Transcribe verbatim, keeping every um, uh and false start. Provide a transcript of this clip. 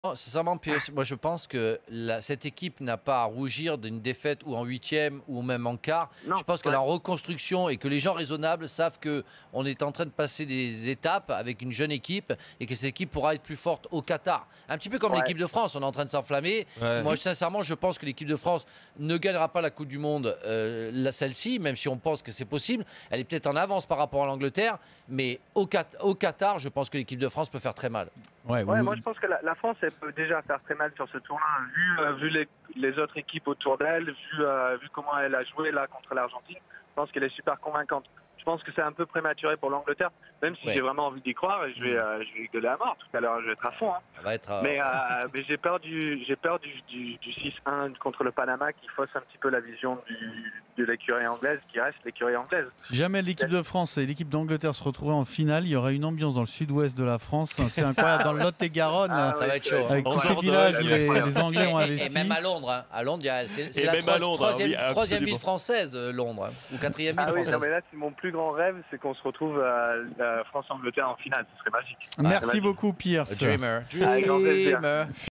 Oh, sincèrement, Pierce, moi je pense que la- cette équipe n'a pas à rougir d'une défaite ou en huitième ou même en quart. Je Non, pense qu'elle est ouais, en reconstruction et que les gens raisonnables savent que on est en train de passer des étapes avec une jeune équipe et que cette équipe pourra être plus forte au Qatar. Un petit peu comme ouais. l'équipe de France, on est en train de s'enflammer. Ouais. Moi, sincèrement, je pense que l'équipe de France ne gagnera pas la Coupe du Monde, euh, la- celle-ci, même si on pense que c'est possible. Elle est peut-être en avance par rapport à l'Angleterre, mais au, Qat- au Qatar, je pense que l'équipe de France peut faire très mal. Ouais, Ouais, ou- moi je pense que la, la France elle peut déjà faire très mal sur ce tournoi, vu, euh, vu les, les autres équipes autour d'elle, vu, euh, vu comment elle a joué là contre l'Argentine. Je pense qu'elle est super convaincante. Je pense que c'est un peu prématuré pour l'Angleterre, même si Ouais. j'ai vraiment envie d'y croire et je vais, Mm. euh, je vais gueuler à mort tout à l'heure, je vais être à fond. Hein. Ça va être. euh, Mais, euh, mais j'ai peur du, j'ai peur du, du, du six un contre le Panama qui fausse un petit peu la vision du, de l'écurie anglaise qui reste l'écurie anglaise. si jamais l'équipe de France et l'équipe d'Angleterre se retrouvaient en finale, il y aurait une ambiance dans le sud-ouest de la France. C'est incroyable, dans le Lot-et-Garonne, Ah là, Ça oui, va être c'est chaud, vrai. hein. avec tous ces Bordeaux, villages où il y les, a- les Anglais ont Et, et- investi. et même à Londres, hein. À Londres, il y a- c'est c'est Et la même à trois- Londres, troisième, oui, troisième ville absolument. française, euh, Londres, hein. Ou quatrième ville Ah oui, non, française. mais là, c'est mon plus grand rêve, c'est qu'on se retrouve à la France-Angleterre en finale. Ce serait magique. Merci magique. beaucoup, A Pierce. dreamer. Avec grand plaisir. Dreamer.